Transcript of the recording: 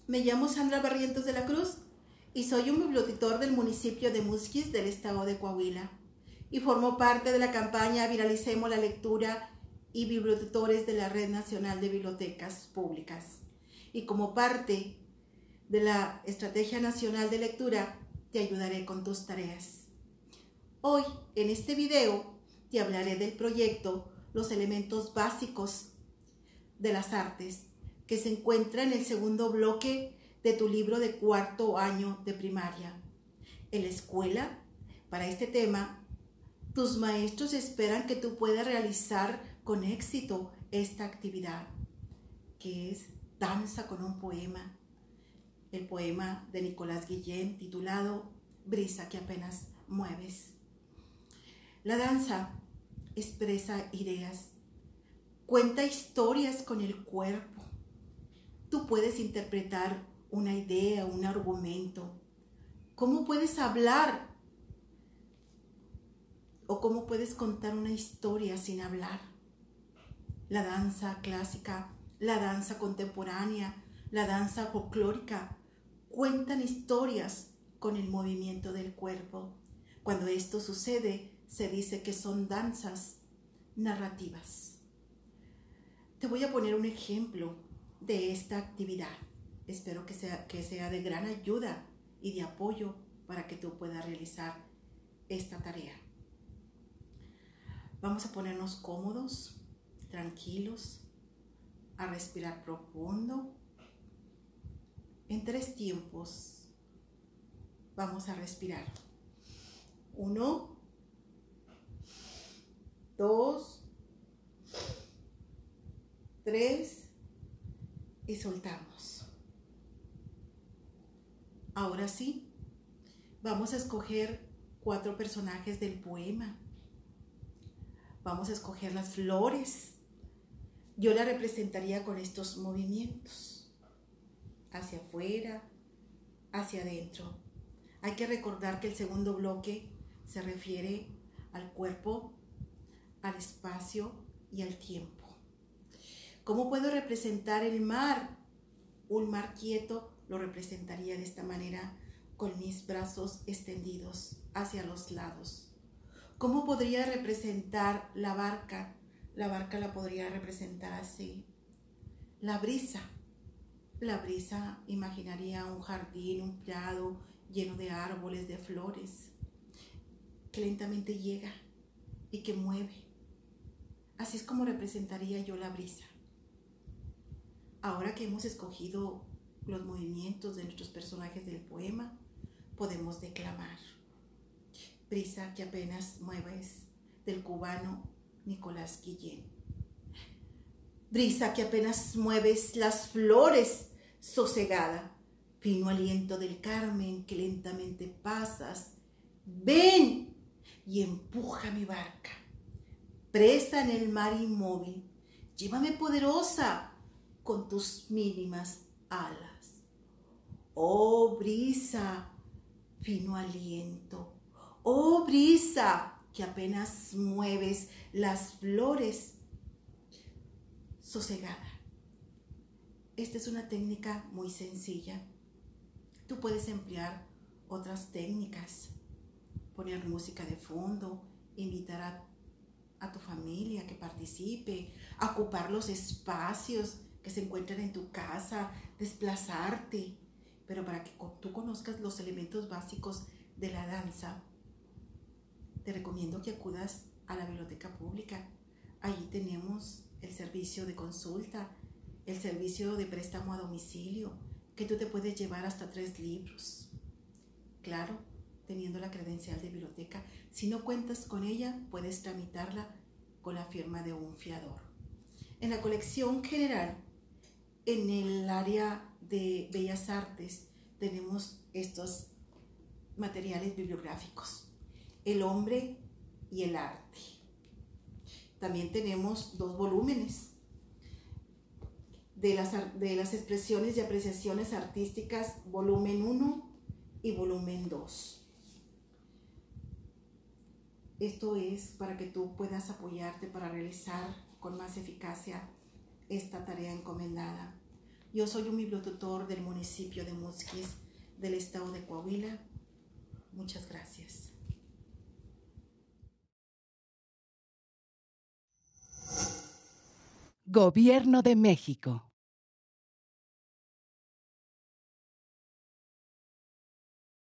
Me llamo Sandra Barrientos de la Cruz y soy un bibliotutor del municipio de Musquis del estado de Coahuila y formo parte de la campaña Viralicemos la Lectura y bibliotutores de la Red Nacional de Bibliotecas Públicas. Y como parte de la Estrategia Nacional de Lectura, te ayudaré con tus tareas. Hoy, en este video, te hablaré del proyecto Los elementos básicos de las artes, que se encuentra en el segundo bloque de tu libro de cuarto año de primaria. En la escuela, para este tema, tus maestros esperan que tú puedas realizar con éxito esta actividad, que es Danza con un poema. El poema de Nicolás Guillén titulado Brisa que apenas mueves. La danza expresa ideas, cuenta historias con el cuerpo. Tú puedes interpretar una idea, un argumento. ¿Cómo puedes hablar? ¿O cómo puedes contar una historia sin hablar? La danza clásica, la danza contemporánea, la danza folclórica cuentan historias con el movimiento del cuerpo. Cuando esto sucede, se dice que son danzas narrativas. Te voy a poner un ejemplo de esta actividad. Espero que sea de gran ayuda y de apoyo para que tú puedas realizar esta tarea. Vamos a ponernos cómodos, tranquilos, a respirar profundo. En 3 tiempos vamos a respirar. 1, 2, 3 y soltamos. Ahora sí, vamos a escoger 4 personajes del poema. Vamos a escoger las flores. Yo la representaría con estos movimientos, hacia afuera, hacia adentro. Hay que recordar que el segundo bloque se refiere al cuerpo, al espacio y al tiempo. ¿Cómo puedo representar el mar? Un mar quieto lo representaría de esta manera, con mis brazos extendidos hacia los lados. ¿Cómo podría representar la barca? La barca la podría representar así. La brisa imaginaría un jardín, un prado lleno de árboles, de flores, que lentamente llega y que mueve. Así es como representaría yo la brisa. Ahora que hemos escogido los movimientos de nuestros personajes del poema, podemos declamar. Brisa que apenas mueves, del cubano Nicolás Guillén. Brisa que apenas mueves las flores, sosegada, fino aliento del Carmen que lentamente pasas. Ven y empuja mi barca, presa en el mar inmóvil. Llévame poderosa con tus mínimas alas. Oh brisa, fino aliento. Oh brisa que apenas mueves las flores, sosegada. Esta es una técnica muy sencilla. Tú puedes emplear otras técnicas, poner música de fondo, invitar a tu familia que participe, ocupar los espacios que se encuentran en tu casa, desplazarte. Pero para que tú conozcas los elementos básicos de la danza, te recomiendo que acudas a la biblioteca pública. Allí tenemos el servicio de consulta, el servicio de préstamo a domicilio, que tú te puedes llevar hasta 3 libros. Claro, teniendo la credencial de biblioteca. Si no cuentas con ella, puedes tramitarla con la firma de un fiador. En la colección general, en el área de Bellas Artes, tenemos estos materiales bibliográficos. El hombre y el arte. También tenemos 2 volúmenes de las expresiones y apreciaciones artísticas, volumen 1 y volumen 2. Esto es para que tú puedas apoyarte para realizar con más eficacia esta tarea encomendada. Yo soy un bibliotutor del municipio de Musquis, del estado de Coahuila. Muchas gracias. Gobierno de México.